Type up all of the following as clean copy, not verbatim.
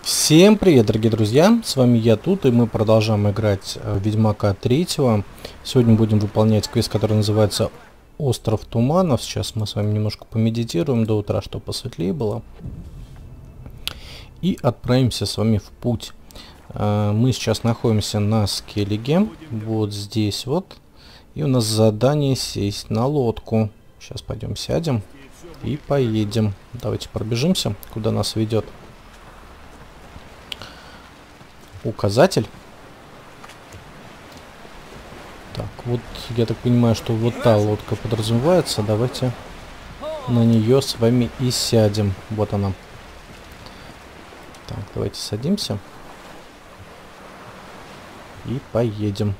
Всем привет, дорогие друзья, с вами я тут, и мы продолжаем играть в Ведьмака 3. Сегодня будем выполнять квест, который называется Остров Туманов. Сейчас мы с вами немножко помедитируем до утра, чтобы посветлее было. И отправимся с вами в путь. Мы сейчас находимся на Скеллиге, вот здесь вот. И у нас задание сесть на лодку. Сейчас пойдем сядем и поедем. Давайте пробежимся, куда нас ведет указатель. Так, вот я так понимаю, что вот та лодка подразумевается. Давайте на нее с вами и сядем. Вот она. Так, давайте садимся. И поедем.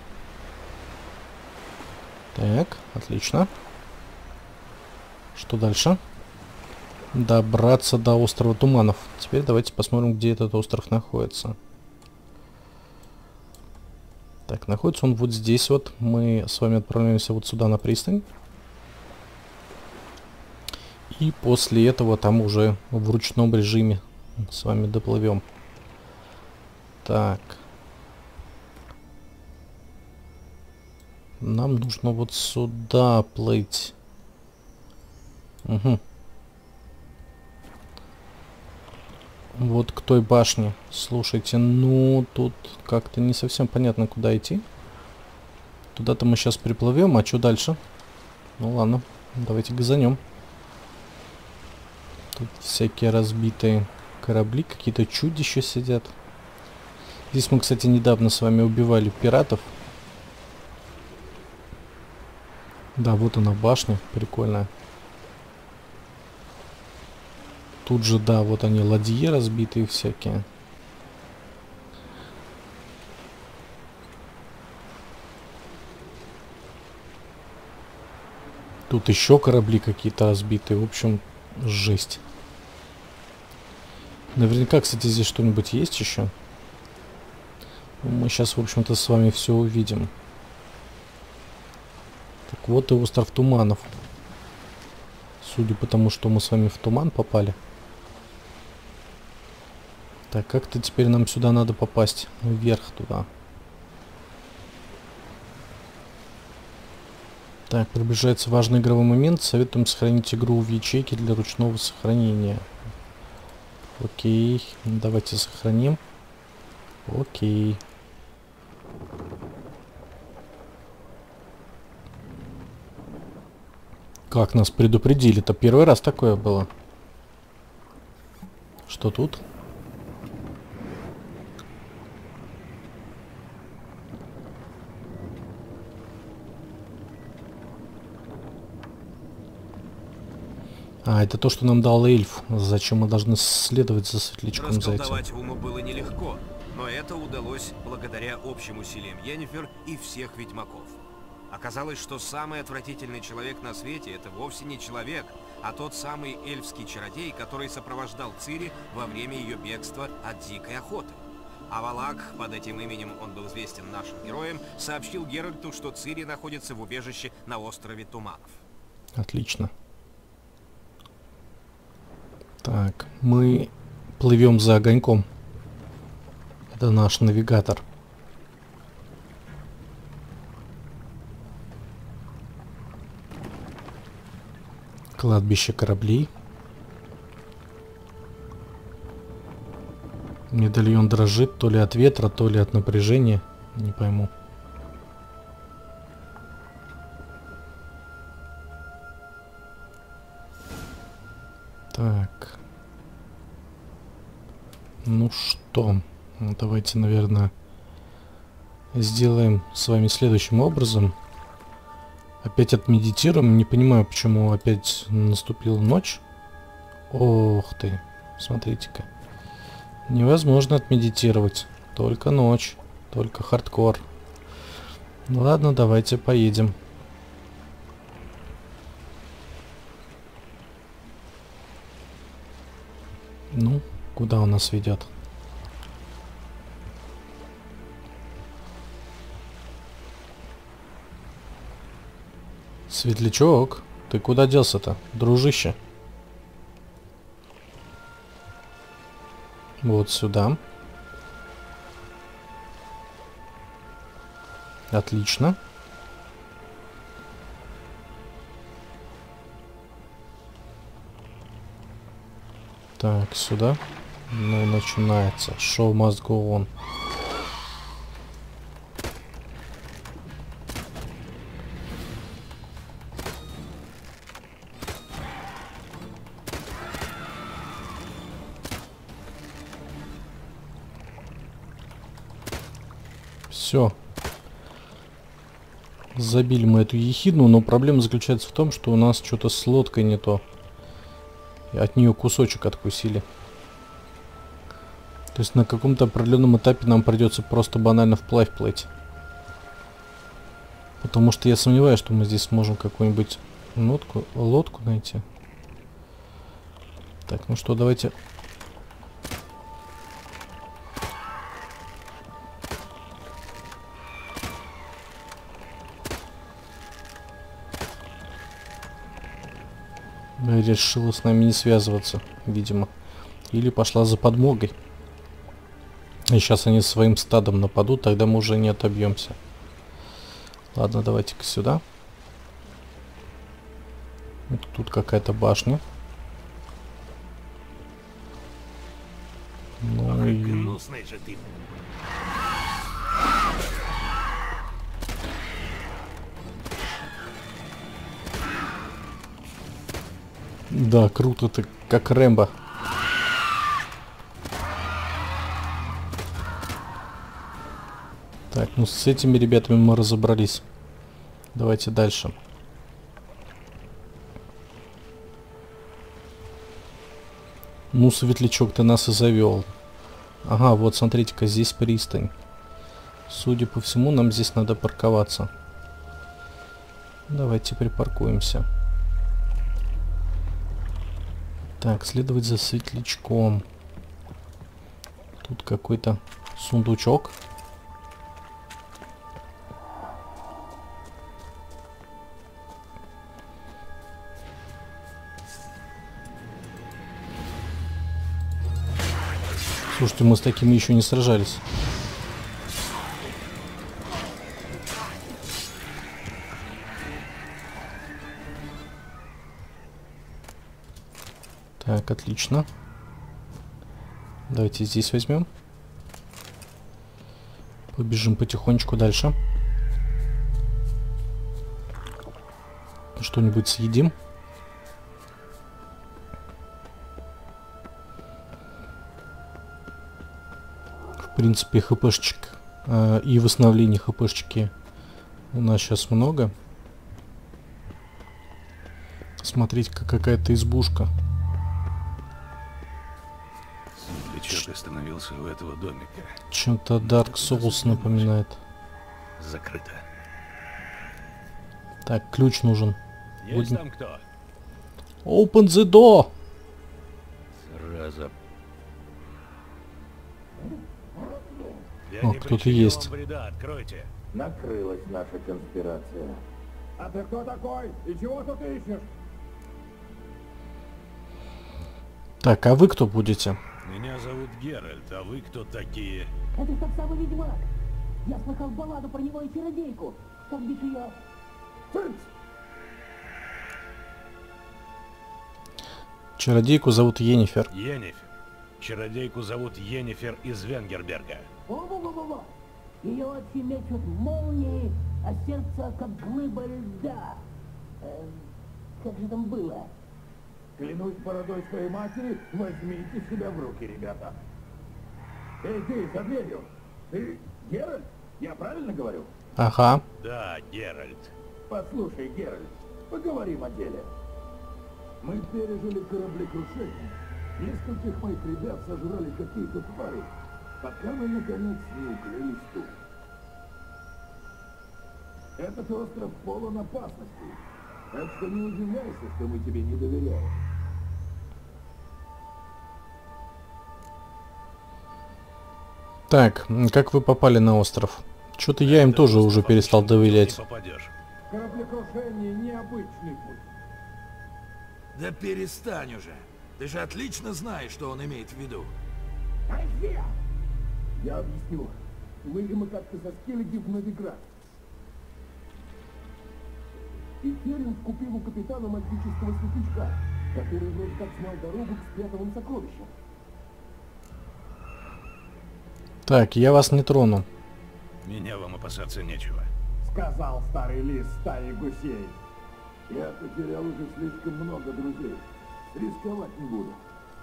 Так, отлично. Что дальше? Добраться до острова Туманов. Теперь давайте посмотрим, где этот остров находится. Так, находится он вот здесь вот. Мы с вами отправляемся вот сюда на пристань. И после этого там уже в ручном режиме с вами доплывем. Так. Нам нужно вот сюда плыть. Угу. Вот к той башне. Слушайте, ну тут как-то не совсем понятно, куда идти. Туда-то мы сейчас приплывем, а что дальше? Ну ладно, давайте газанем. Тут всякие разбитые корабли, какие-то чудища сидят. Здесь мы, кстати, недавно с вами убивали пиратов. Да, вот она башня, прикольная. Тут же, да, вот они, ладьи разбитые всякие. Тут еще корабли какие-то разбитые. В общем, жесть. Наверняка, кстати, здесь что-нибудь есть еще. Мы сейчас, в общем-то, с вами все увидим. Так вот и остров Туманов. Судя по тому, что мы с вами в туман попали. Так, как-то теперь нам сюда надо попасть. Вверх туда. Так, приближается важный игровой момент. Советуем сохранить игру в ячейке для ручного сохранения. Окей. Давайте сохраним. Окей. Как нас предупредили-то? Первый раз такое было. Что тут? А, это то, что нам дал эльф. Зачем мы должны следовать за светлячком за этим? Расколдовать Уму было нелегко, но это удалось благодаря общим усилиям Йеннифер и всех ведьмаков. Оказалось, что самый отвратительный человек на свете — это вовсе не человек, а тот самый эльфский чародей, который сопровождал Цири во время ее бегства от дикой охоты. А Валак, под этим именем он был известен нашим героям, сообщил Геральту, что Цири находится в убежище на острове Туманов. Отлично. Так, мы плывем за огоньком. Это наш навигатор. Кладбище кораблей. Медальон дрожит то ли от ветра, то ли от напряжения. Не пойму. Так. Ну что, давайте, наверное, сделаем с вами следующим образом. Опять отмедитируем. Не понимаю, почему опять наступила ночь. Ох ты, смотрите-ка. Невозможно отмедитировать. Только ночь, только хардкор. Ну ладно, давайте поедем. Ну, куда он нас ведет? Светлячок, ты куда делся-то, дружище? Вот сюда. Отлично. Так, сюда. Ну, начинается. Show must go on. Все. Забили мы эту ехидну, но проблема заключается в том, что у нас что-то с лодкой не то. И от нее кусочек откусили. То есть на каком-то определенном этапе нам придется просто банально вплавь плыть. Потому что я сомневаюсь, что мы здесь сможем какую-нибудь лодку найти. Так, ну что, давайте... Решила с нами не связываться, видимо. Или пошла за подмогой. И сейчас они своим стадом нападут, тогда мы уже не отобьемся. Ладно, давайте-ка сюда. Вот тут какая-то башня. Ну и... Гнусный же ты. Да, круто, ты как Рэмбо. Так, ну с этими ребятами мы разобрались. Давайте дальше. Ну, светлячок ты нас и завел. Ага, вот смотрите-ка, здесь пристань. Судя по всему, нам здесь надо парковаться. Давайте припаркуемся. Так, следовать за светлячком. Тут какой-то сундучок. Слушайте, мы с такими еще не сражались. Так, отлично. Давайте здесь возьмем. Побежим потихонечку дальше. Что-нибудь съедим. В принципе, хпшечек и восстановление хпшечки у нас сейчас много. Смотрите-ка, какая-то избушка. Светлячок остановился у этого домика. Чем-то Dark Souls напоминает. Закрыто. Так, ключ нужен. Есть там кто? Open the door! Сразу. О, кто-то есть. Вреда, откройте. Накрылась наша конспирация. А ты кто такой? И чего тут ищешь? Так, а вы кто будете? Меня зовут Геральт, а вы кто такие? Это тот самый ведьмак. Я слыхал балладу про него и чародейку. Как бишь ее? Чародейку зовут Йеннифер. Йеннифер. Чародейку зовут Йеннифер из Венгерберга. Во-во-во-во-во. Ее очи мечут молнии, а сердце как глыба льда. Как же там было? Клянусь бородой своей матери, возьмите себя в руки, ребята. Эй, ты, за дверью. Ты Геральт? Я правильно говорю? Ага. Да, Геральт. Послушай, Геральт, поговорим о деле. Мы пережили кораблекрушение. Нескольких моих ребят сожрали какие-то твари, пока мы наконец не укрылись тут. Этот остров полон опасностей, так что не удивляйся, что мы тебе не доверяем. Так, как вы попали на остров? Что-то я им тоже уже перестал доверять. Кораблекрушение — необычный путь. Да перестань уже. Ты же отлично знаешь, что он имеет в виду. Россия! Я объясню. Мы как-то со Скеллиги в Новиград. И Ференс купил у капитана магического светлячка, который вроде как знал дорогу к спрятанным сокровищам. Так, я вас не трону. Меня вам опасаться нечего. Сказал старый лис стаи гусей. Я потерял уже слишком много друзей. Рисковать не буду.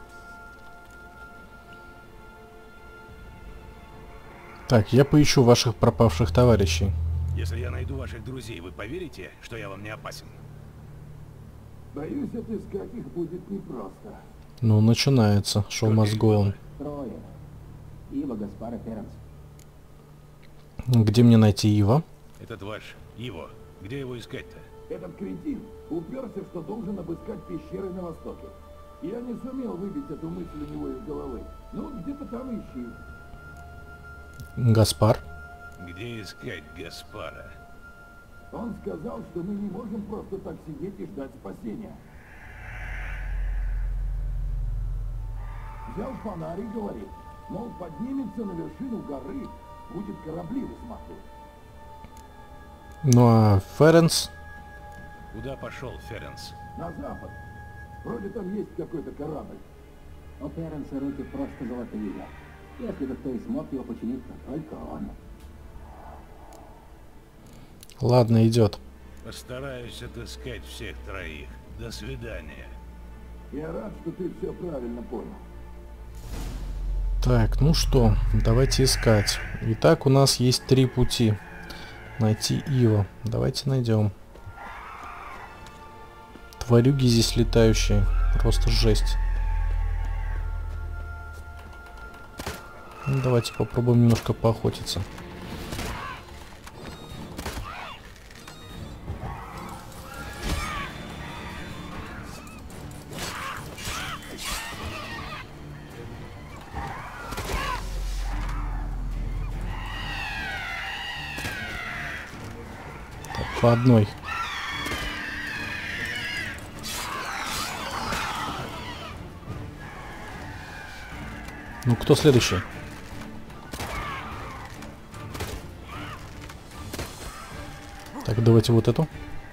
Так, я поищу ваших пропавших товарищей. Если я найду ваших друзей, вы поверите, что я вам не опасен? Боюсь, отыскать их будет непросто. Ну, начинается. Шоу must go on. Трое. Ива, Гаспар и Ференс. Где мне найти Ива? Этот ваш Иво. Где его искать-то? Этот кретин уперся, что должен обыскать пещеры на востоке. Я не сумел выбить эту мысль у него из головы. Ну, где-то там ищи. Гаспар. Где искать Гаспара? Он сказал, что мы не можем просто так сидеть и ждать спасения. Взял фонарь и говорит, мол, поднимется на вершину горы, будет корабли высматривать. Ну а Ференс? Куда пошел Ференс? На запад. Вроде там есть какой-то корабль. У Ференса руки просто золотые. Если бы кто и смог его починить, то только он. Ладно, идет. Постараюсь отыскать всех троих. До свидания. Я рад, что ты все правильно понял. Так, ну что, давайте искать. Итак, у нас есть 3 пути. Найти Ива. Давайте найдем. Тварюги здесь летающие. Просто жесть. Ну, давайте попробуем немножко поохотиться. Так, по одной. Ну, кто следующий? Так, давайте вот эту.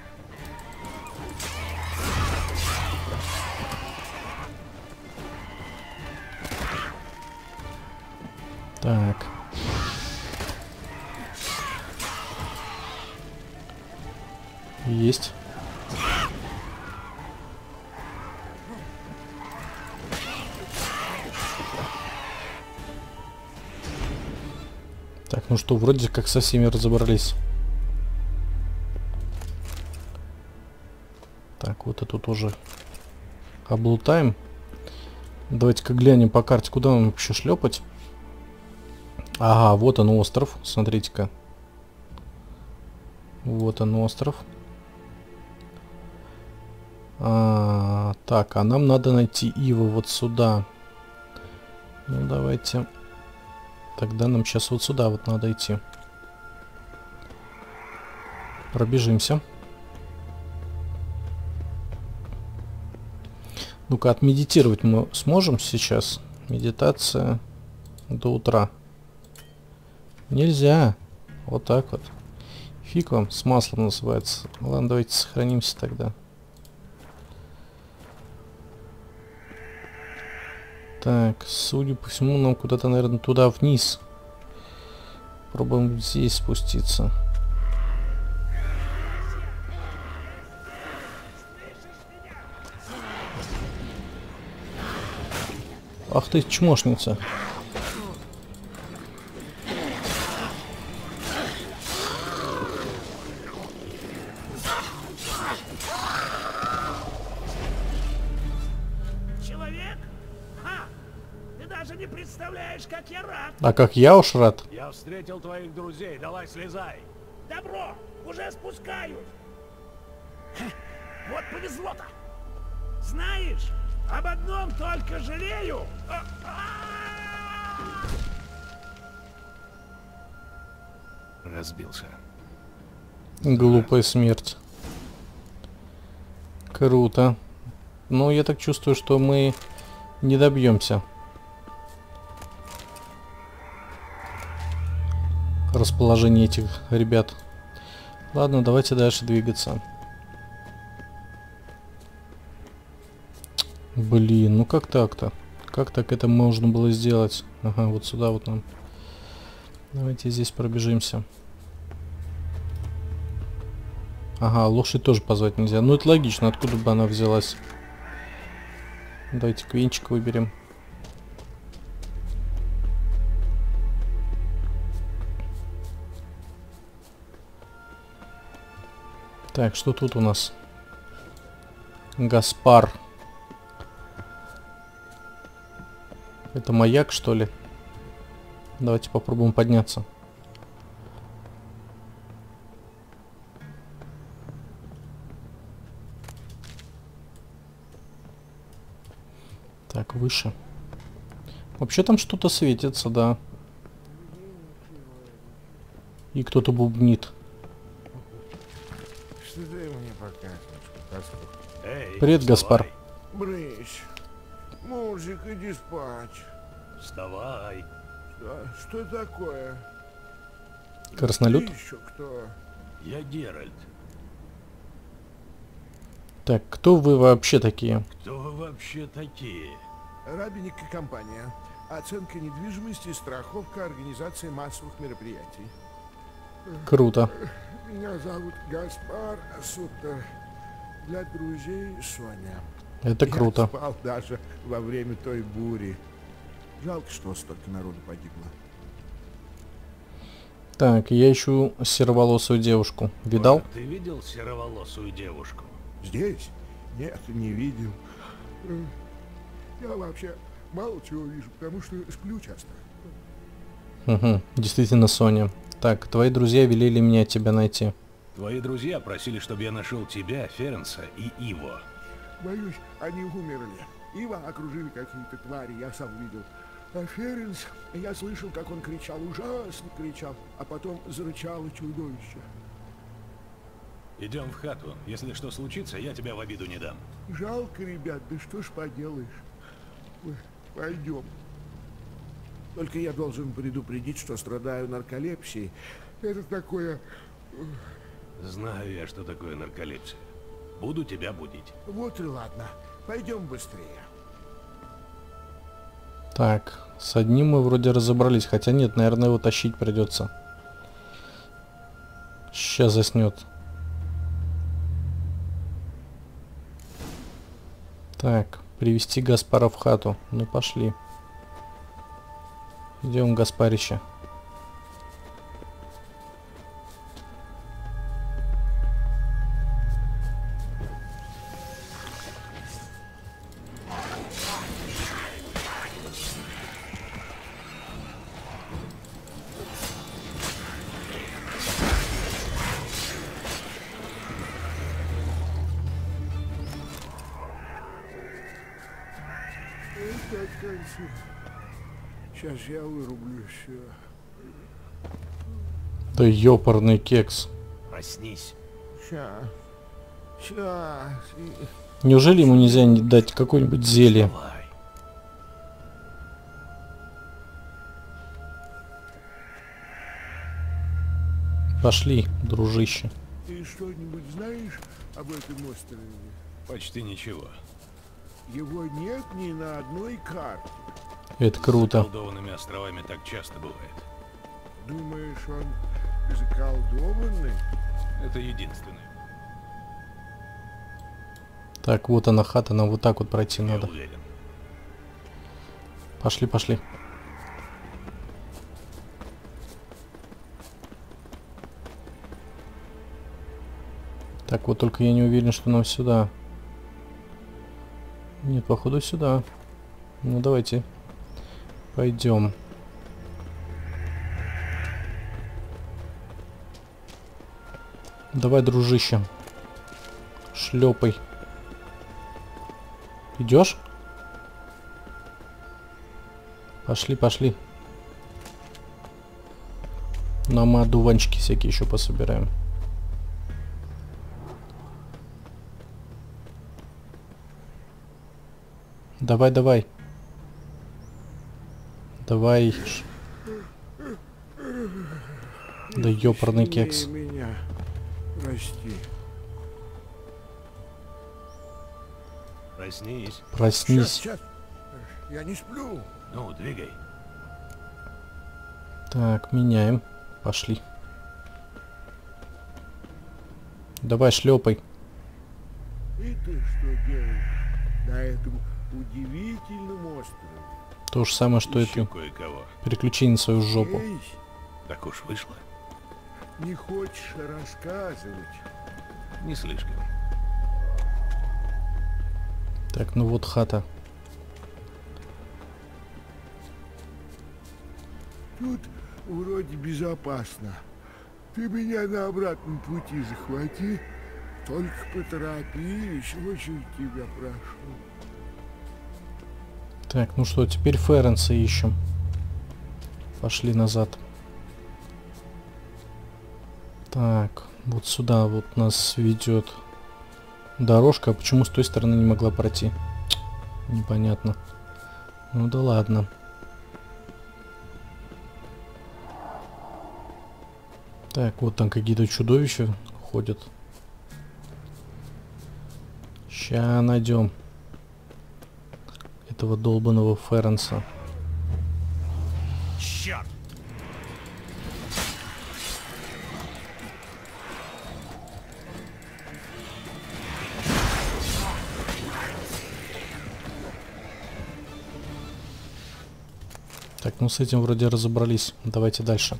Так. Есть. Так, ну что, вроде как со всеми разобрались. Так, вот эту тоже облутаем. Давайте-ка глянем по карте, куда нам вообще шлепать. Ага, вот он остров, смотрите-ка. Вот он остров. Так, а нам надо найти Иву вот сюда. Ну, давайте. Тогда нам сейчас вот сюда вот надо идти. Пробежимся. Ну-ка, отмедитировать мы сможем сейчас? Медитация до утра. Нельзя. Вот так вот. Фиг вам с маслом называется. Ладно, давайте сохранимся тогда. Так, судя по всему, нам куда-то, наверное, туда вниз. Пробуем здесь спуститься. Ах ты, чмошница. Человек? Ха! Ты даже не представляешь, как я рад! А как я уж рад. Я встретил твоих друзей, давай слезай. Добро! Уже спускаюсь! Ха, вот повезло-то! Знаешь, об одном только жалею! Разбился. Глупая смерть. Круто. Но я так чувствую, что мы не добьемся. расположение этих ребят. Ладно, давайте дальше двигаться. Блин, ну как так-то? Как так это можно было сделать? Ага, вот сюда вот нам. Давайте здесь пробежимся. Ага, лошадь тоже позвать нельзя. Ну это логично, откуда бы она взялась. Давайте квинчик выберем. Так, что тут у нас? Гаспар. Это маяк, что ли? Давайте попробуем подняться. Так, выше. Вообще там что-то светится, да. И кто-то бубнит. Что ты мне покажешь, Гаспар? Эй, Привет, вставай. Гаспар. Брысь, мужик, иди спать. Вставай. Что такое? Краснолюд? Ты еще кто? Я Геральт. Так, кто вы вообще такие? Кто вы вообще такие? Рабиник и компания. Оценка недвижимости, страховка, организация массовых мероприятий. Круто. Меня зовут Гаспар Суттер. Для друзей Соня. Это круто. Я спал даже во время той бури. Жалко, что столько народу погибло. Так, я ищу сероволосую девушку. Видал? Может, ты видел сероволосую девушку? Здесь? Нет, не видел. Я вообще мало чего вижу, потому что сплю часто. Угу, действительно, Соня. Так, твои друзья велели меня тебя найти. Твои друзья просили, чтобы я нашел тебя, Ференса и Иво. Боюсь, они умерли. Ива окружили какие-то твари, я сам видел. А Ференс, я слышал, как он кричал, ужасно кричал, а потом зарычало чудовище. Идем в хату. Если что случится, я тебя в обиду не дам. Жалко, ребят, да что ж поделаешь. Ой, пойдем. Только я должен предупредить, что страдаю нарколепсией. Это такое... Знаю я, что такое нарколепсия. Буду тебя будить. Вот и ладно. Пойдем быстрее. Так, с одним мы вроде разобрались, хотя нет, наверное, его тащить придется. Сейчас заснет. Так, привести Гаспара в хату. Ну пошли. Идем, Гаспарище. Сейчас я вырублюсь. Да ёпарный кекс. Проснись. Сейчас. Неужели ему нельзя не дать какое-нибудь зелье? Давай. Пошли, дружище. Ты что-нибудь знаешь об этом острове? Почти ничего. Его нет ни на одной карте. Это С круто. заколдованными островами так часто бывает. Думаешь, он заколдованный? Это единственное. Так, вот она хата, нам вот так вот пройти Я надо. уверен. Пошли, пошли. Так, вот только я не уверен, что нам сюда. Нет, походу сюда. Ну, давайте. Пойдем. Давай, дружище. Шлепай. Идешь? Пошли, пошли. Нам одуванчики всякие еще пособираем. Давай, давай. Давай. Да ёпарный Сильнее кекс. меня. Прости. Проснись. Проснись. Сейчас. Я не сплю. Ну, двигай. Так, меняем. Пошли. Давай, шлепай. И ты что делаешь на этом удивительном острове? То же самое, что и Ищу ты. кое-кого. Переключи на свою жопу. Здесь Так уж вышло. не хочешь рассказывать? Не слишком. Так, ну вот хата. Тут вроде безопасно. Ты меня на обратном пути захвати. Только поторопись, очень тебя прошу. Так, ну что, теперь Ференса ищем. Пошли назад. Так, вот сюда вот нас ведет дорожка. А почему с той стороны не могла пройти? Непонятно. Ну да ладно. Так, вот там какие-то чудовища ходят. Ща найдем этого долбаного Ференса. Черт! Так, ну с этим вроде разобрались. Давайте дальше.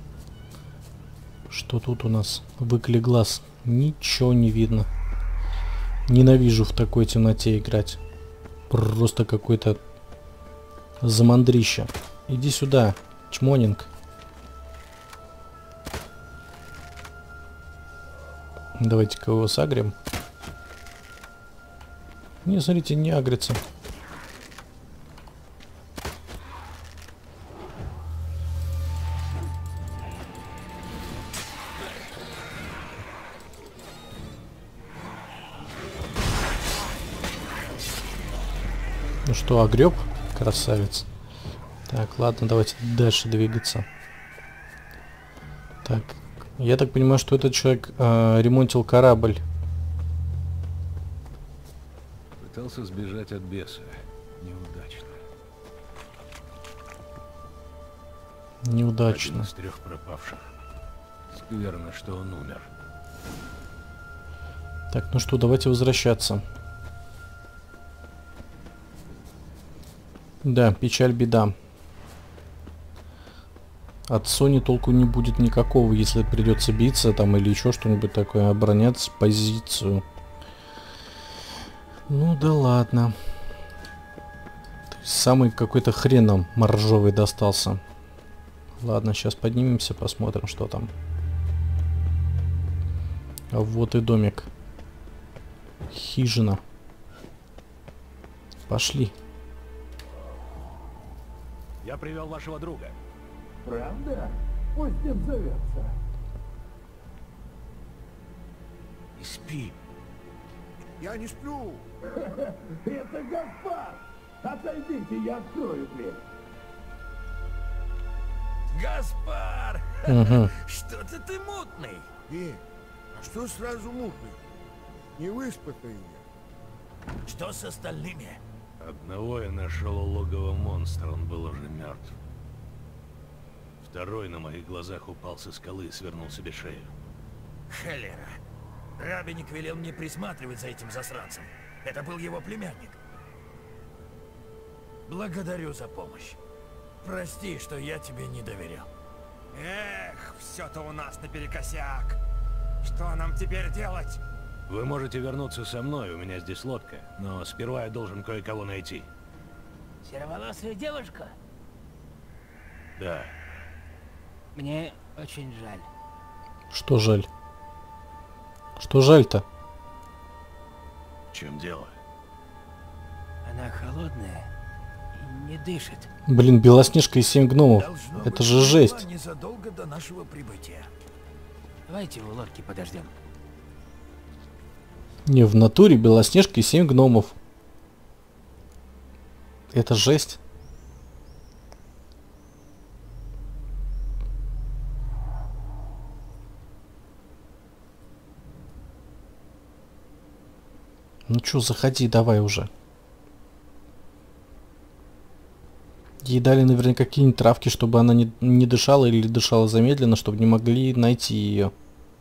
Что тут у нас? Выколи глаз. Ничего не видно. Ненавижу в такой темноте играть. Просто какой-то замандрище. Иди сюда, чмонинг. Давайте-ка его сагрим. Не, смотрите, не агрится. Ну что, огреб? Красавец. Так, ладно, давайте дальше двигаться. Так, я так понимаю, что этот человек ремонтил корабль. Пытался сбежать от беса. Неудачно. Один Неудачно. из 3 пропавших. Скверно, что он умер. Так, ну что, давайте возвращаться. Да, печаль, беда. От Sony толку не будет никакого, если придется биться там или еще что-нибудь такое, оборонять позицию. Ну да ладно. То есть самый какой-то хрен нам моржовый достался. Ладно, сейчас поднимемся, посмотрим, что там. А вот и домик. Хижина. Пошли. Я привел вашего друга. Правда? Пусть не отзовется. И спи. Я не сплю. Это Гаспар! Отойдите, я открою дверь. Гаспар! Угу. Что-то ты мутный. А что сразу мутный? Не выспатый я. Что с остальными? Одного я нашел у логова монстра, он был уже мертв. Второй на моих глазах упал со скалы и свернул себе шею. Холера. Рабиник велел мне присматривать за этим засранцем. Это был его племянник. Благодарю за помощь. Прости, что я тебе не доверял. Эх, все-то у нас наперекосяк. Что нам теперь делать? Вы можете вернуться со мной, у меня здесь лодка, но сперва я должен кое-кого найти. Сероволосая девушка? Да, Мне очень жаль. Что жаль? Что жаль-то? в чем дело? Она холодная и не дышит. Блин, Белоснежка и 7 гномов. Должно Это быть, же умерла жесть. незадолго до нашего прибытия. Давайте у лодки подождем. Не, в натуре Белоснежка и 7 гномов. Это жесть. Ну чё, заходи, давай уже. Ей дали наверняка какие-нибудь травки, чтобы она не дышала или дышала замедленно, чтобы не могли найти ее.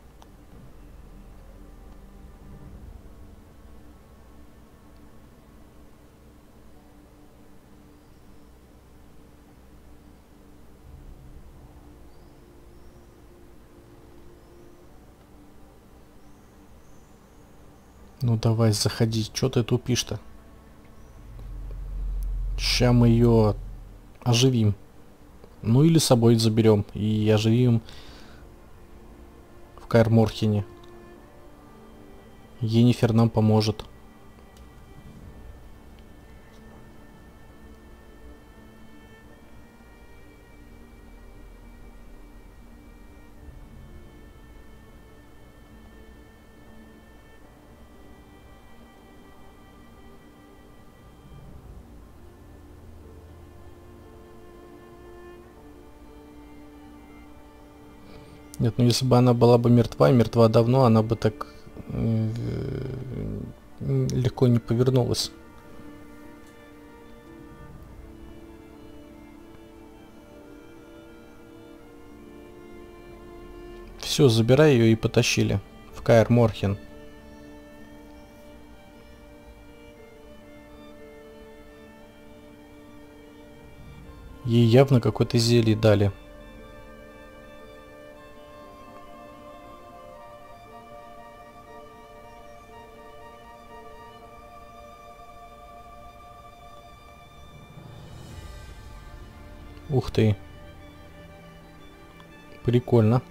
Ну давай, заходи. Чё ты тупишь-то? Ща мы ее оживим. Ну или с собой заберем и оживим в Каэр Морхене. Йеннифер нам поможет. Нет, ну если бы она была бы мертва давно, она бы так легко не повернулась. Все, забирай ее и потащили в Каэр Морхен. Ей явно какое-то зелье дали. Ух ты. Прикольно.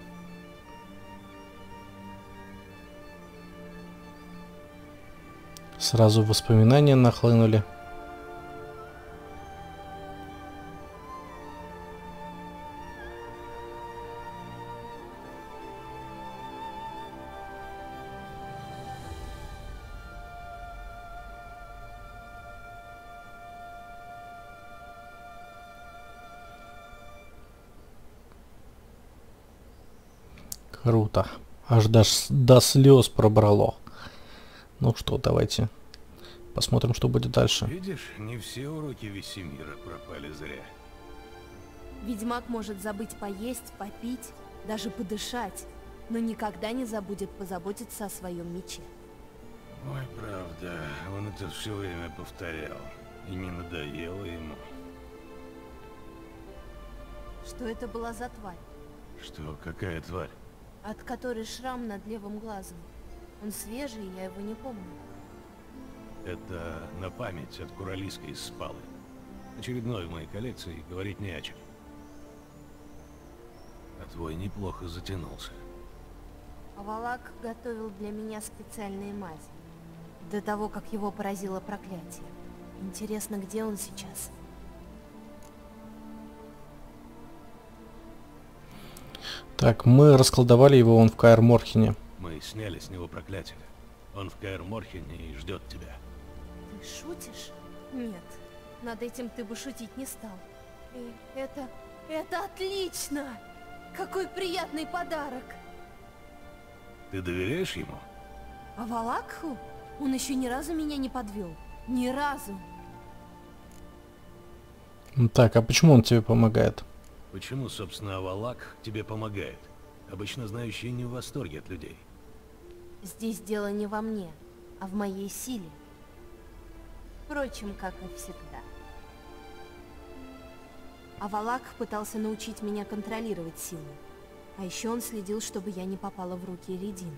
Сразу воспоминания нахлынули. Круто. Аж до слез пробрало. Ну что, давайте посмотрим, что будет дальше. Видишь, не все уроки Весемира пропали зря. Ведьмак может забыть поесть, попить, даже подышать, но никогда не забудет позаботиться о своем мече. Ой, правда, он это все время повторял. И не надоело ему. Что это была за тварь? Что, какая тварь? От которой шрам над левым глазом. Он свежий, я его не помню. Это на память от Куралиска из Спалы. Очередной в моей коллекции, говорить не о чем. А твой неплохо затянулся. Авалак готовил для меня специальные мази. До того, как его поразило проклятие. Интересно, где он сейчас? Так, мы расколдовали его, он в Каэр Морхене. Мы сняли с него проклятие. Он в Каэр Морхене и ждет тебя. Ты шутишь? Нет, над этим ты бы шутить не стал. И это отлично! Какой приятный подарок! Ты доверяешь ему? Авалакху? Он еще ни разу меня не подвел. Ни разу. Так, а почему он тебе помогает? Почему, собственно, Авалак тебе помогает? Обычно знающие не в восторге от людей. Здесь дело не во мне, а в моей силе. Впрочем, как и всегда. Авалак пытался научить меня контролировать силу. А еще он следил, чтобы я не попала в руки Эридина.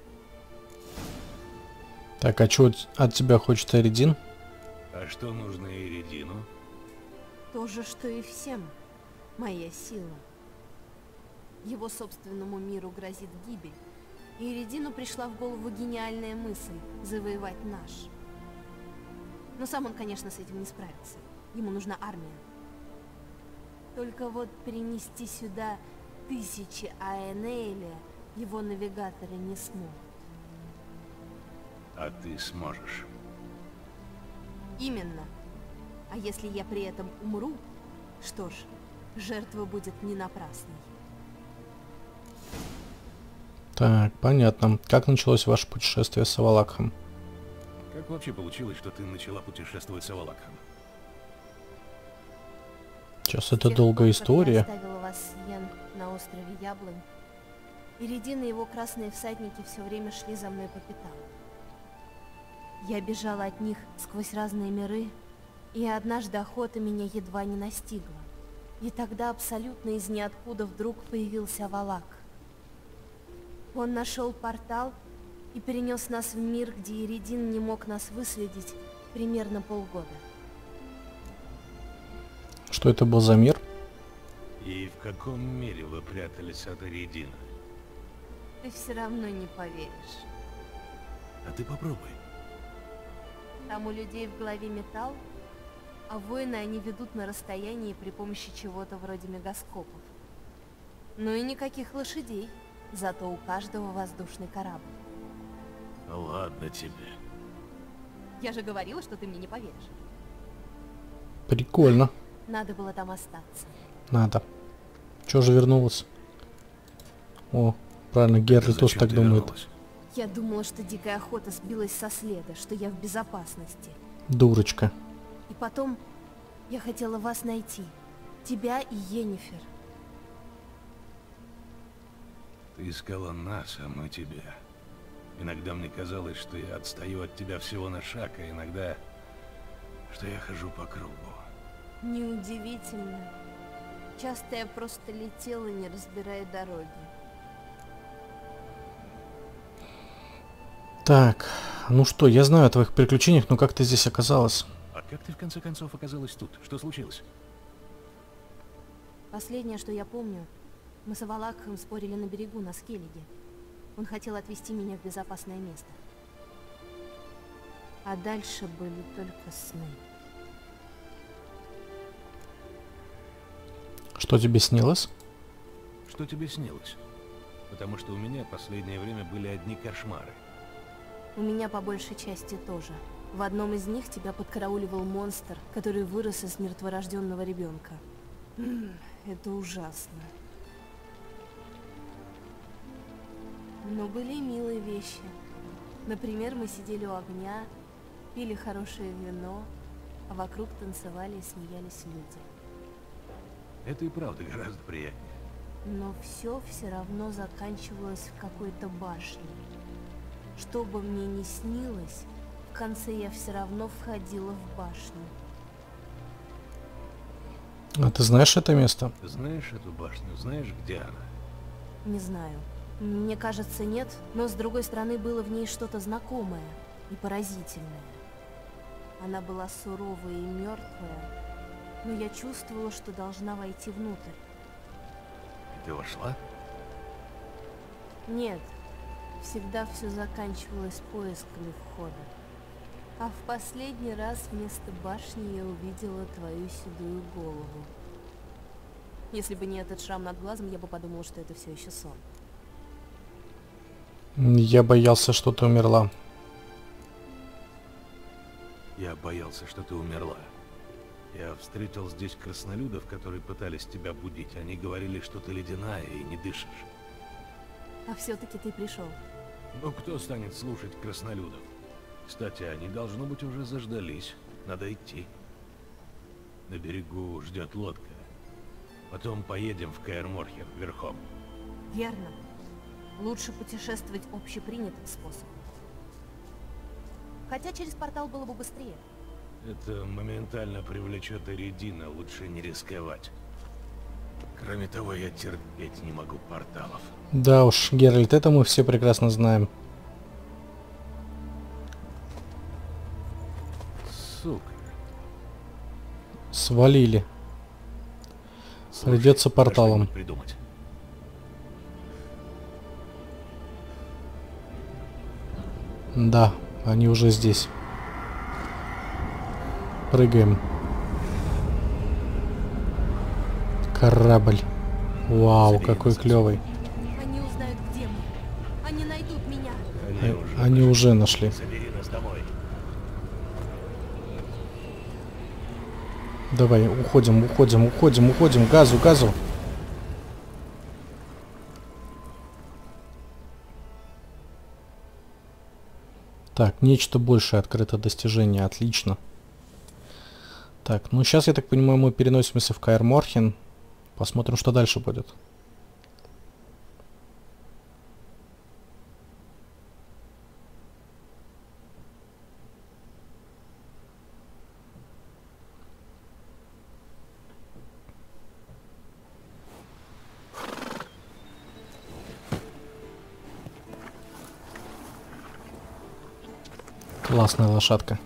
Так, а что от тебя хочет Эридин? А что нужно Эридину? То же, что и всем. Моя сила. Его собственному миру грозит гибель. И Эридину пришла в голову гениальная мысль завоевать наш. Но сам он, конечно, с этим не справится. Ему нужна армия. Только вот перенести сюда тысячи Аэнейля его навигаторы не смогут. А ты сможешь. Именно. А если я при этом умру, что ж, жертва будет не напрасной. Так, понятно. Как началось ваше путешествие с Авалакхом? Как вообще получилось, что ты начала путешествовать с Авалаком? Сейчас С это тех долгая пор, как я история. оставила вас, Йен, на острове Яблонь, Иридин и его красные всадники все время шли за мной по пятам. Я бежала от них сквозь разные миры, и однажды охота меня едва не настигла. И тогда абсолютно из ниоткуда вдруг появился Авалак. Он нашел портал и перенес нас в мир, где Иридин не мог нас выследить примерно полгода. Что это был за мир? И в каком мире вы прятались от Иридина? Ты все равно не поверишь. А ты попробуй. Там у людей в голове металл, а войны они ведут на расстоянии при помощи чего-то вроде мегаскопов. Ну и никаких лошадей, зато у каждого воздушный корабль. Ладно тебе. Я же говорила, что ты мне не поверишь. Прикольно. Надо было там остаться. Надо. Чё же вернулась? О, правильно, Геральт тоже Зачем так ты думает. вернулась? Я думала, что дикая охота сбилась со следа, что я в безопасности. Дурочка. И потом я хотела вас найти. Тебя и Йеннифер. Ты искала нас, а мы тебя. Иногда мне казалось, что я отстаю от тебя всего на шаг, а иногда, что я хожу по кругу. Неудивительно. Часто я просто летела, не разбирая дороги. Так, ну что, я знаю о твоих приключениях, но как ты здесь оказалась? А как ты в конце концов оказалась тут? Что случилось? Последнее, что я помню, мы с Авалаком спорили на берегу, на Скеллиге. Он хотел отвезти меня в безопасное место. А дальше были только сны. Что тебе снилось? Что тебе снилось? Потому что у меня последнее время были одни кошмары. У меня по большей части тоже. В одном из них тебя подкарауливал монстр, который вырос из мертворожденного ребенка. Это ужасно. Но были и милые вещи. Например, мы сидели у огня, пили хорошее вино, а вокруг танцевали и смеялись люди. Это и правда гораздо приятнее. Но все равно заканчивалось в какой-то башне. Что бы мне ни снилось, в конце я все равно входила в башню. А ты знаешь это место? Знаешь эту башню? Знаешь, где она? Не знаю. Мне кажется, нет, но с другой стороны было в ней что-то знакомое и поразительное. Она была суровая и мертвая, но я чувствовала, что должна войти внутрь. И ты вошла? Нет, всегда все заканчивалось поисками входа. А в последний раз вместо башни я увидела твою седую голову. Если бы не этот шрам над глазом, я бы подумала, что это все еще сон. Я боялся, что ты умерла. Я боялся, что ты умерла. Я встретил здесь краснолюдов, которые пытались тебя будить. Они говорили, что ты ледяная и не дышишь. А все-таки ты пришел. Ну, кто станет слушать краснолюдов? Кстати, они, должно быть, уже заждались. Надо идти. На берегу ждет лодка. Потом поедем в Каэр-Морхен верхом. Верно. Лучше путешествовать общепринятым способом. Хотя через портал было бы быстрее. Это моментально привлечет Иридина, лучше не рисковать. Кроме того, я терпеть не могу порталов. Да уж, Геральт, это мы все прекрасно знаем. Сука. Свалили. Слушай, Придется надо порталом. что-нибудь придумать. Да, они уже здесь. Прыгаем. Корабль. Вау, Забери какой нас клевый. Они узнают, где мы. Они найдут меня. Они уже нашли. Забери нас домой. Давай, уходим, уходим, уходим, уходим. Газу, газу. Так, нечто большее открыто достижение. Отлично. Так, ну сейчас, я так понимаю, мы переносимся в Каэр Морхен. Посмотрим, что дальше будет. Классная лошадка.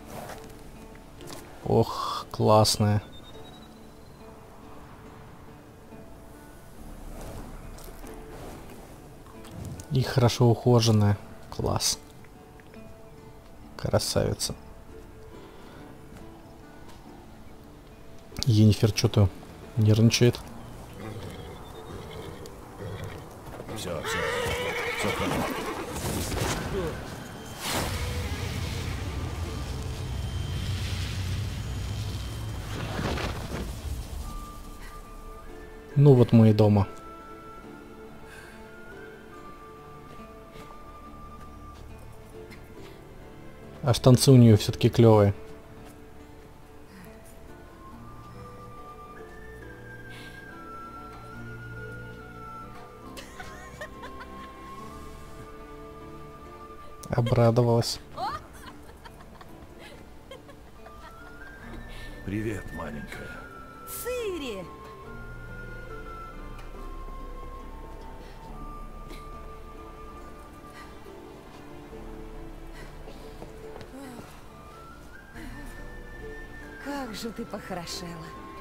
Ох, классная. И хорошо ухоженная. Класс. Красавица. Йеннифер что-то нервничает. Все хорошо. Ну вот мы и дома. А штанцы у нее все-таки клевые. Обрадовалась. Привет, маленькая. Цири! Как же ты похорошела.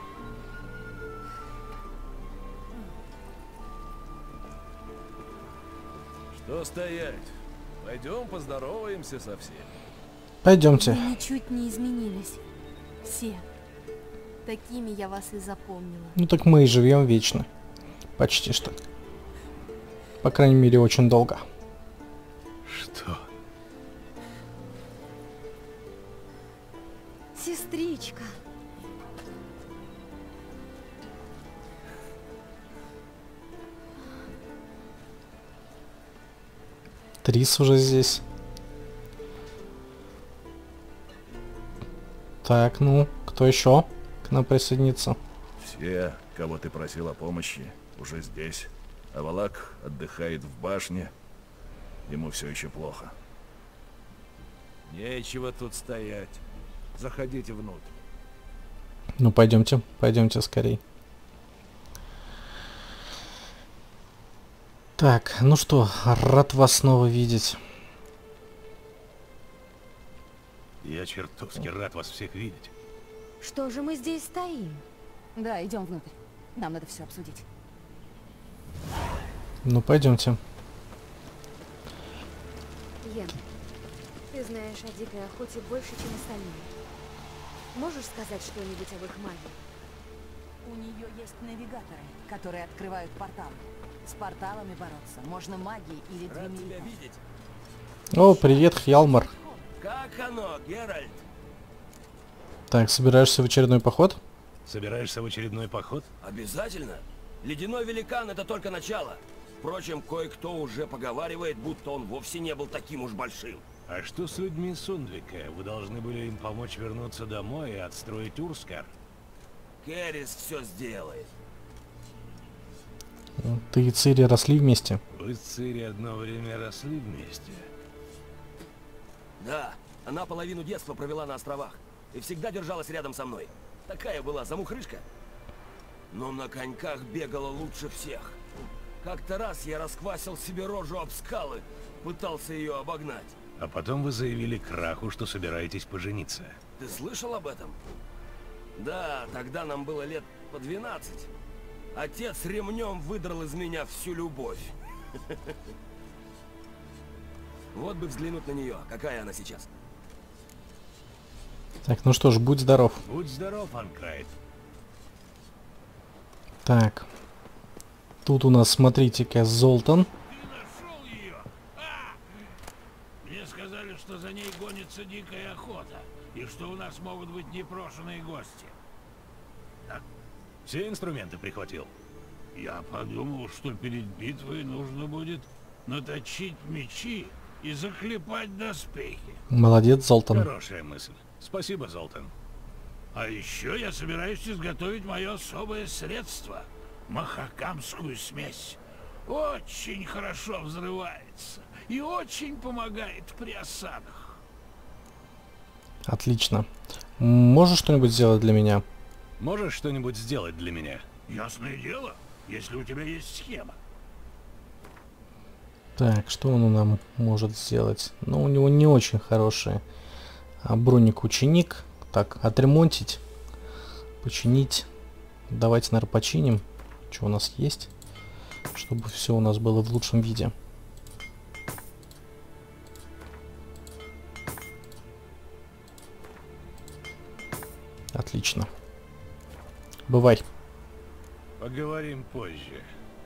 Что стоять? Пойдем поздороваемся со всеми. Пойдемте. Вы ничуть не изменились. Все. Такими я вас и запомнила. Ну так мы и живем вечно. Почти что. По крайней мере, очень долго. Что? Сестричка. Трис уже здесь. Так, ну, кто еще к нам присоединится? Все, кого ты просил о помощи, уже здесь. А Валак отдыхает в башне. Ему все еще плохо. Нечего тут стоять. Заходите внутрь. Ну, пойдемте, пойдемте скорей. Так, ну что, рад вас снова видеть. Я чертовски рад вас всех видеть. Что же мы здесь стоим? Да, идем внутрь. Нам надо все обсудить. Ну, пойдемте. Йен, ты знаешь о дикой охоте больше, чем остальные. Можешь сказать что-нибудь об их магии? У нее есть навигаторы, которые открывают порталы. С порталами бороться можно магией или Рад тебя двумя. видеть. О, привет, Хьялмар. Как оно, Геральт? Так, собираешься в очередной поход? Собираешься в очередной поход? Обязательно. Ледяной великан — это только начало. Впрочем, кое-кто уже поговаривает, будто он вовсе не был таким уж большим. А что с людьми Сундвика? Вы должны были им помочь вернуться домой и отстроить Урскар. Керрис все сделает. Ты и Цири росли вместе? Вы с Цири одно время росли вместе. Да, она половину детства провела на островах и всегда держалась рядом со мной. Такая была замухрышка. Но на коньках бегала лучше всех. Как-то раз я расквасил себе рожу об скалы, пытался ее обогнать. А потом вы заявили Краху, что собираетесь пожениться. Ты слышал об этом? Да, тогда нам было лет по 12. Отец ремнем выдрал из меня всю любовь. Вот бы взглянуть на нее, какая она сейчас. Так, ну что ж, будь здоров. Будь здоров, Анкрайт. Так. Тут у нас, смотрите-ка, Золтан. Ты нашел ее! Мне сказали, что за ней гонится дикая охота, и что у нас могут быть непрошенные гости. Так? Все инструменты прихватил? Я подумал, что перед битвой нужно будет наточить мечи. и заклепать доспехи. Молодец, Золтан. Хорошая мысль. Спасибо, Золтан. А еще я собираюсь изготовить мое особое средство — махакамскую смесь. Очень хорошо взрывается и очень помогает при осадах. Отлично. Можешь что-нибудь сделать для меня? Можешь что-нибудь сделать для меня? Ясное дело, если у тебя есть схема. Так, что он нам может сделать? Ну, у него не очень хорошие. Броник-ученик. Так, отремонтить. Починить. Давайте, наверное, починим. Что у нас есть? Чтобы все у нас было в лучшем виде. Отлично. Бывай. Поговорим позже.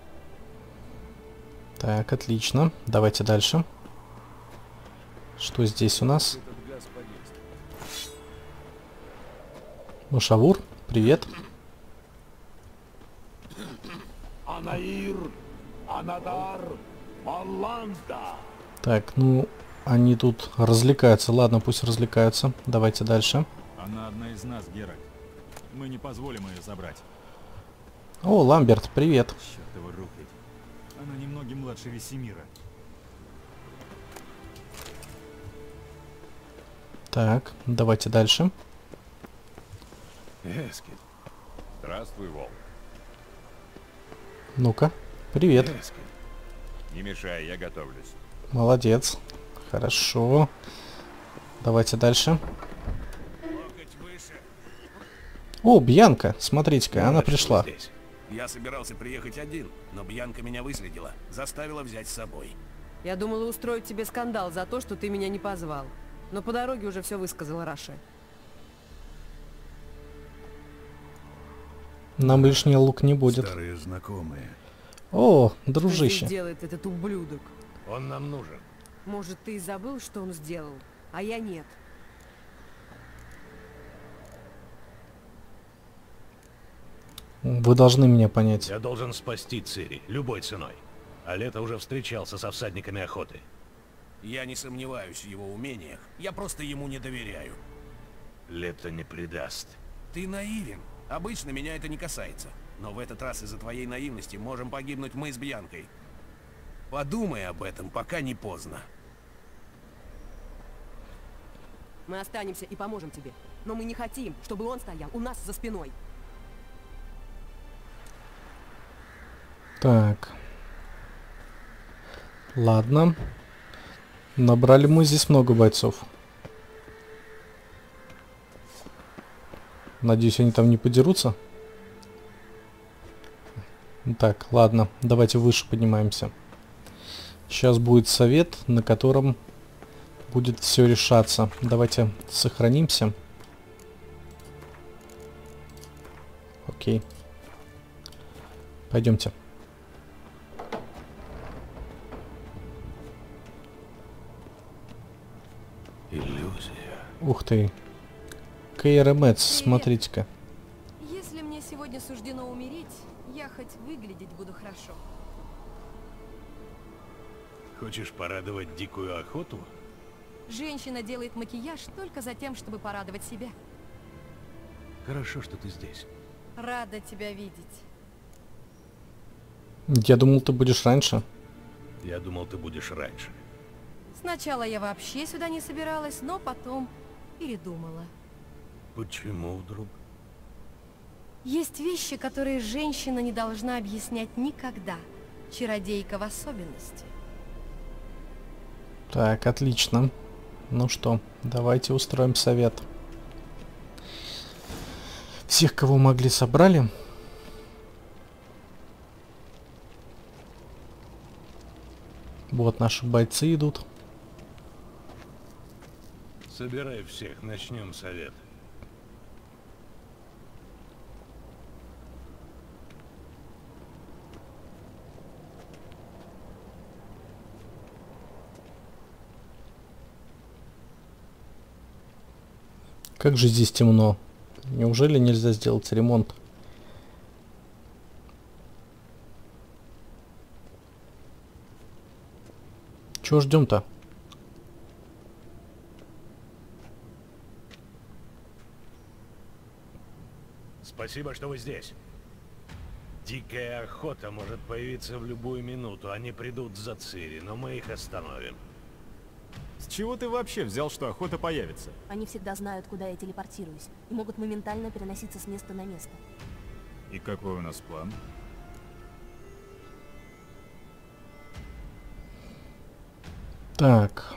Так, отлично. Давайте дальше. Что здесь у нас? Мушавур, привет. Анаир, Анадар, Маланда. Так, ну, они тут развлекаются. Ладно, пусть развлекаются. Давайте дальше. Она одна из нас, Геральт. Мы не позволим ее забрать. О, Ламберт, привет. Чёртова рухлядь. Она немного младше Весемира. Так, давайте дальше. Эскель. Здравствуй, Волк. Ну-ка, привет. Эскель. Не мешай, я готовлюсь. Молодец. Хорошо. Давайте дальше. О, Бьянка, смотрите-ка, она пришла. Я собирался приехать один, но Бьянка меня выследила, заставила взять с собой. Я думала устроить тебе скандал за то, что ты меня не позвал. Но по дороге уже все высказала Раше. Нам лишний лук не будет. Старые знакомые. О, Что дружище. здесь делает этот ублюдок? Он нам нужен. Может, ты и забыл, что он сделал, а я нет. Вы должны меня понять. Я должен спасти Цири, любой ценой. А Лето уже встречался со всадниками охоты. Я не сомневаюсь в его умениях, я просто ему не доверяю. Лето не предаст. Ты наивен. Обычно меня это не касается. Но в этот раз из-за твоей наивности можем погибнуть мы с Бьянкой. Подумай об этом, пока не поздно. Мы останемся и поможем тебе. Но мы не хотим, чтобы он стоял у нас за спиной. Так. Ладно. Набрали мы здесь много бойцов. Надеюсь, они там не подерутся. Так, ладно. Давайте выше поднимаемся. Сейчас будет совет, на котором будет все решаться. Давайте сохранимся. Окей. Пойдемте. Иллюзия. Ух ты. Кейра Мэтс, смотрите-ка. Если мне сегодня суждено умереть, я хоть выглядеть буду хорошо. Хочешь порадовать дикую охоту? Женщина делает макияж только за тем, чтобы порадовать себя. Хорошо, что ты здесь. Рада тебя видеть. Я думал, ты будешь раньше. Я думал, ты будешь раньше. Сначала я вообще сюда не собиралась, но потом передумала. Почему вдруг? Есть вещи, которые женщина не должна объяснять никогда. Чародейка в особенности. Так, отлично. Ну что, давайте устроим совет. Всех, кого могли, собрали. Вот наши бойцы идут. Собирай всех, начнем совет. Как же здесь темно. Неужели нельзя сделать ремонт? Чего ждем-то? Спасибо, что вы здесь. Дикая охота может появиться в любую минуту. Они придут за Цири, но мы их остановим. С чего ты вообще взял, что охота появится? Они всегда знают, куда я телепортируюсь, и могут моментально переноситься с места на место. И какой у нас план? Так.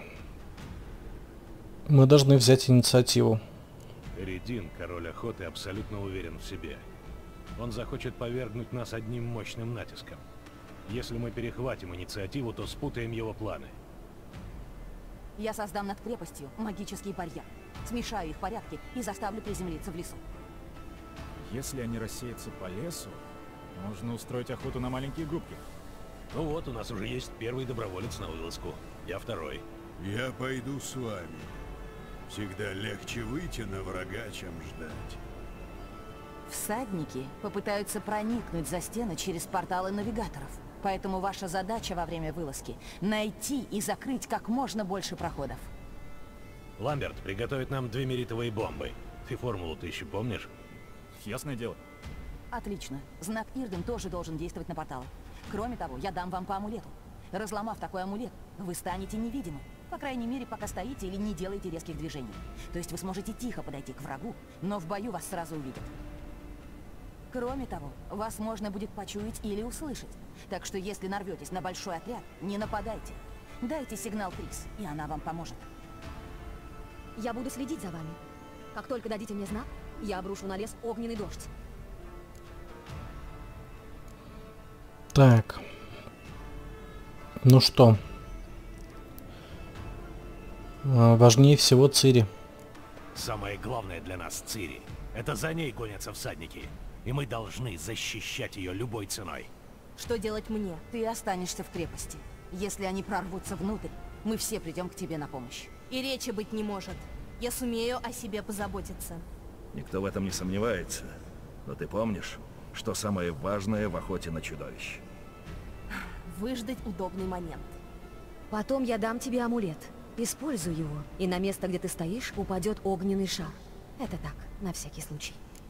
Мы должны взять инициативу. Эридин, король охоты, абсолютно уверен в себе. Он захочет повергнуть нас одним мощным натиском. Если мы перехватим инициативу, то спутаем его планы. Я создам над крепостью магический барьер. Смешаю их порядки и заставлю приземлиться в лесу. Если они рассеются по лесу, можно устроить охоту на маленькие группки. Ну вот, у нас уже есть первый доброволец на вылазку. Я второй. Я пойду с вами. Всегда легче выйти на врага, чем ждать. Всадники попытаются проникнуть за стены через порталы навигаторов. Поэтому ваша задача во время вылазки — найти и закрыть как можно больше проходов. Ламберт приготовит нам 2 меритовые бомбы. Ты формулу-то еще помнишь? Ясное дело. Отлично. Знак Ирден тоже должен действовать на порталы. Кроме того, я дам вам по амулету. Разломав такой амулет, вы станете невидимы. По крайней мере, пока стоите или не делаете резких движений. То есть вы сможете тихо подойти к врагу, но в бою вас сразу увидят. Кроме того, вас можно будет почуять или услышать. Так что если нарветесь на большой отряд, не нападайте. Дайте сигнал Трикс, и она вам поможет. Я буду следить за вами. Как только дадите мне знак, я обрушу на лес огненный дождь. Так. Ну что? Важнее всего Цири. Самое главное для нас Цири. Это за ней гонятся всадники. И мы должны защищать ее любой ценой. Что делать мне? Ты останешься в крепости. Если они прорвутся внутрь, мы все придем к тебе на помощь. И речи быть не может. Я сумею о себе позаботиться. Никто в этом не сомневается. Но ты помнишь, что самое важное в охоте на чудовищ? Выждать удобный момент. Потом я дам тебе амулет. Используй его, и на место, где ты стоишь, упадет огненный шар. Это так, на всякий случай.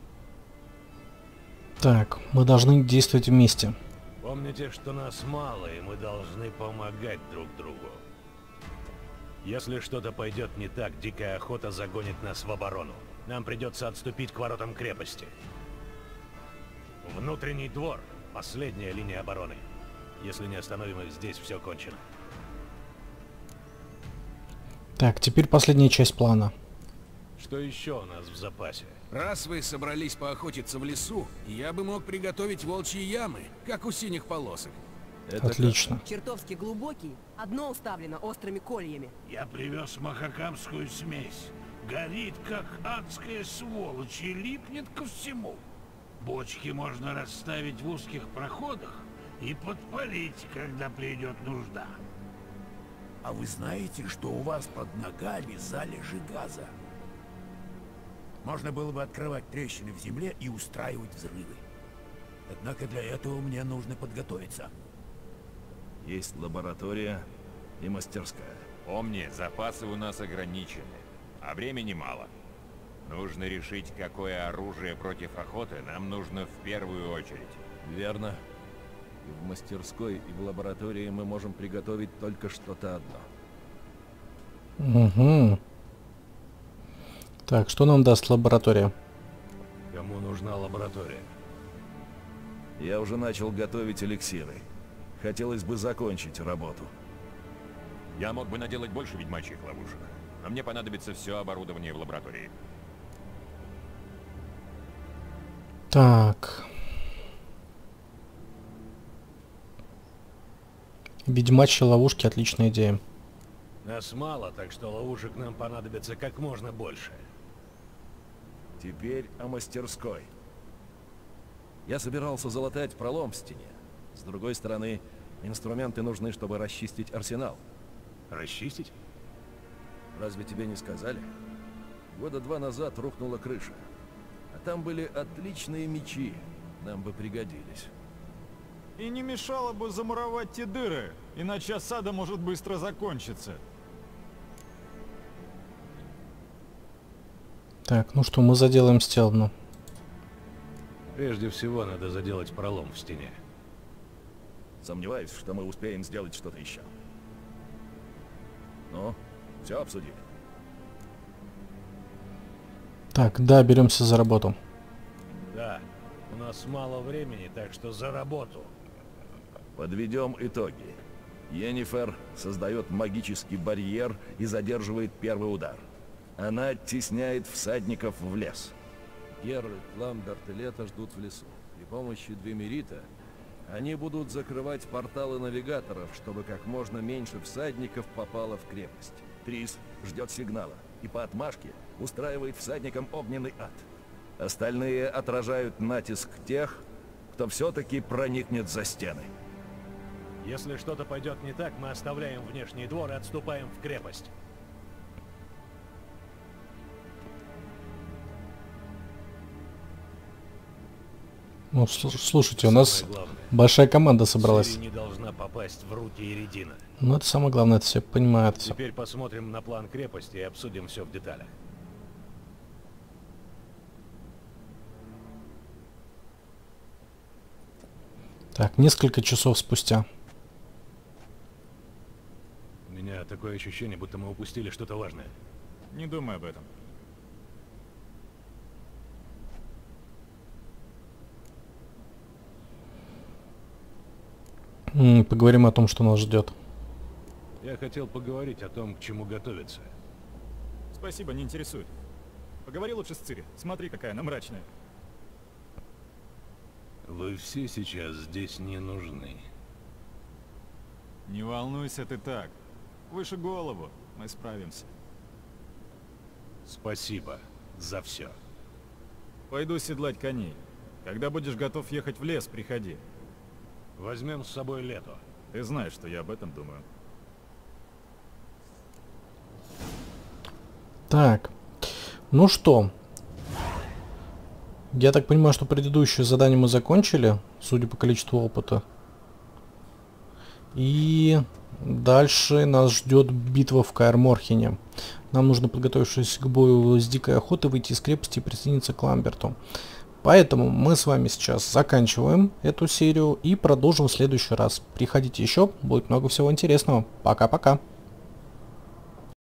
Так, мы должны действовать вместе. Помните, что нас мало, и мы должны помогать друг другу. Если что-то пойдет не так, дикая охота загонит нас в оборону. Нам придется отступить к воротам крепости. Внутренний двор — последняя линия обороны. Если не остановим их здесь, все кончено. Так, теперь последняя часть плана. Что еще у нас в запасе? Раз вы собрались поохотиться в лесу, я бы мог приготовить волчьи ямы, как у синих полосок. Это отлично. Чертовски глубокий, одно уставлено острыми кольями. Я привез махакамскую смесь. Горит, как адская сволочь, и липнет ко всему. Бочки можно расставить в узких проходах и подпалить, когда придет нужда. А вы знаете, что у вас под ногами залежи газа? Можно было бы открывать трещины в земле и устраивать взрывы. Однако для этого мне нужно подготовиться. Есть лаборатория и мастерская. Помни, запасы у нас ограничены, а времени мало. Нужно решить, какое оружие против охоты нам нужно в первую очередь. Верно. И в мастерской, и в лаборатории мы можем приготовить только что-то одно. Угу. Так, что нам даст лаборатория? Кому нужна лаборатория? Я уже начал готовить эликсиры. Хотелось бы закончить работу. Я мог бы наделать больше ведьмачьих ловушек, но мне понадобится все оборудование в лаборатории. Так. Ведьмачьи ловушки — отличная идея. Нас мало, так что ловушек нам понадобится как можно больше. Теперь о мастерской. Я собирался залатать пролом в стене. С другой стороны, инструменты нужны, чтобы расчистить арсенал. Расчистить? Разве тебе не сказали? Года 2 назад рухнула крыша. А там были отличные мечи. Нам бы пригодились. И не мешало бы замуровать те дыры, иначе осада может быстро закончиться. Так, ну что, мы заделаем сделано. Прежде всего, надо заделать пролом в стене. Сомневаюсь, что мы успеем сделать что-то еще. Ну, все обсудили. Так, да, беремся за работу. Да, у нас мало времени, так что за работу. Подведем итоги. Йеннифер создает магический барьер и задерживает первый удар. Она оттесняет всадников в лес. Геральт, Ламберт и Лето ждут в лесу. При помощи Двемерита они будут закрывать порталы навигаторов, чтобы как можно меньше всадников попало в крепость. Трис ждет сигнала и по отмашке устраивает всадникам огненный ад. Остальные отражают натиск тех, кто все-таки проникнет за стены. Если что-то пойдет не так, мы оставляем внешний двор и отступаем в крепость. Ну, слушайте, у нас большая команда собралась. Цири не должна попасть в руки Иридина. Ну, это самое главное, это все понимают. Все. Теперь посмотрим на план крепости и обсудим все в деталях. Так, несколько часов спустя. У меня такое ощущение, будто мы упустили что-то важное. Не думай об этом. Поговорим о том, что нас ждет. Я хотел поговорить о том, к чему готовиться. Спасибо, не интересует. Поговори лучше с Цири. Смотри, какая она мрачная. Вы все сейчас здесь не нужны. Не волнуйся ты так. Выше голову. Мы справимся. Спасибо за все. Пойду седлать коней. Когда будешь готов ехать в лес, приходи. Возьмем с собой Лето. Ты знаешь, что я об этом думаю. Так. Ну что? Я так понимаю, что предыдущее задание мы закончили, судя по количеству опыта. И дальше нас ждет битва в Каэр-Морхене. Нам нужно, подготовившись к бою с дикой охотой, выйти из крепости и присоединиться к Ламберту. Поэтому мы с вами сейчас заканчиваем эту серию и продолжим в следующий раз. Приходите еще, будет много всего интересного. Пока-пока.